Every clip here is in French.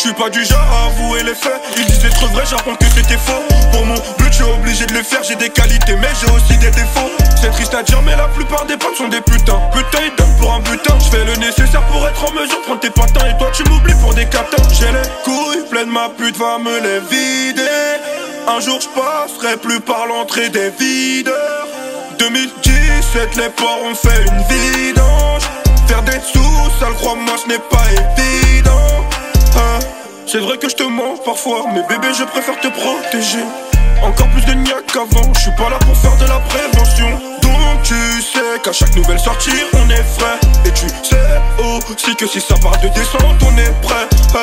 suis pas du genre à avouer les faits. Ils disent être vrai, j'apprends que c'était faux. Pour mon but, je suis obligé de le faire. J'ai des qualités, mais j'ai aussi des défauts. C'est triste à dire, mais la plupart des potes sont des putains. Putain, ils donnent pour un butin. Je fais le nécessaire pour être en mesure de prendre tes patins. Et toi, tu m'oublies pour des catins. J'ai les couilles pleines, ma pute va me les vider. Un jour, je passerai plus par l'entrée des videurs. 2017, les porcs ont fait une vidange. Faire des sous, sale, crois-moi, ce n'est pas évident. Hein, c'est vrai que je te mens parfois, mais bébé, je préfère te protéger. Encore plus de niaque qu'avant, je suis pas là pour faire de la prévention. Donc tu sais qu'à chaque nouvelle sortie, on est frais. Et tu sais aussi que si ça parle de descente, on est prêt.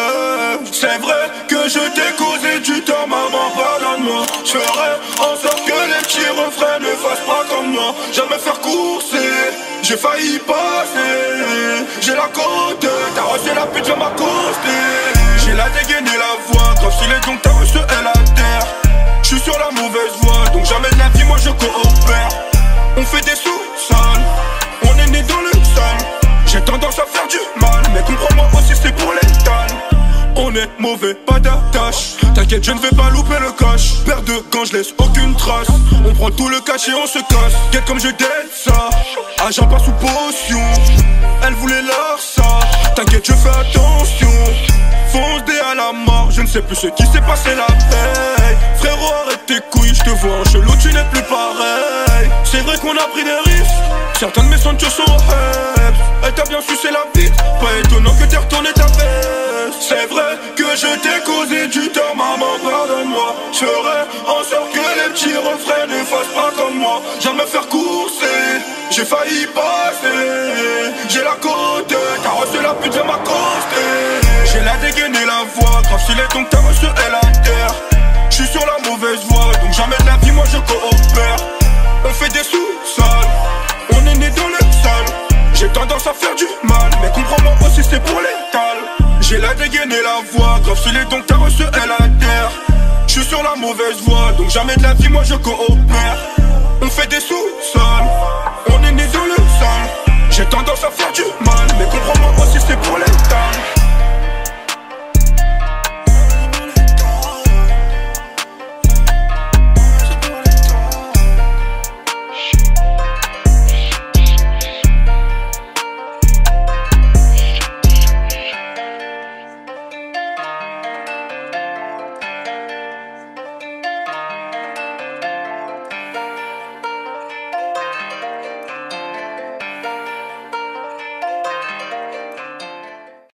C'est vrai que je t'ai causé du tort, maman, pardonne-moi. Je ferai en sorte que les petits refrains ne fassent pas comme moi. Jamais faire courser, j'ai failli passer. J'ai la côte, t'as reçu la pute, je m'accoster. J'ai la dégaine et la voix, grave si les dons t'as reçu et la terre. J'suis sur la mauvaise voie, donc jamais de la vie, moi je coopère. On fait des sous-sols, on est né dans le sale. J'ai tendance à faire du mal, mais comprends-moi aussi c'est pour l'étal. On est mauvais, pas d'attache. T'inquiète, je ne vais pas louper le cash. Paire de gants, je laisse aucune trace. On prend tout le cash et on se casse. Get comme je dette ça, agent pas sous potion. Elle voulait leur ça, t'inquiète, je fais attention. Fonce dé à la mort, je ne sais plus ce qui s'est passé la veille. Frérot, arrête tes couilles, je te vois en chelou, tu n'es plus pareil. C'est vrai qu'on a pris des risques, certains de mes ceintures sont heads. Elle t'a bien sucé la bite, pas étonnant que t'aies retourné ta veste. C'est vrai que je t'ai causé du tort, maman, pardonne-moi. Je ferai en sorte que les petits refrains ne fassent pas comme moi. Jamais faire courser, j'ai failli passer. J'ai la côte, t'as reçu la pute, je m'accoster. J'ai la dégaine et la voix, grave si les dons t'as reçu et la terre. J'suis sur la mauvaise voie, donc jamais de la vie, moi je coopère. On fait des sous-sols, on est né dans le sale. J'ai tendance à faire du mal, mais comprends-moi aussi c'est pour l'étal. J'ai la dégaine et la voix, grave si les dons t'as reçu et la terre. J'suis sur la mauvaise voie, donc jamais de la vie, moi je coopère. On fait des sous-sols, on est né dans le sale. J'ai tendance à faire du mal, mais comprends-moi aussi c'est pour l'étal.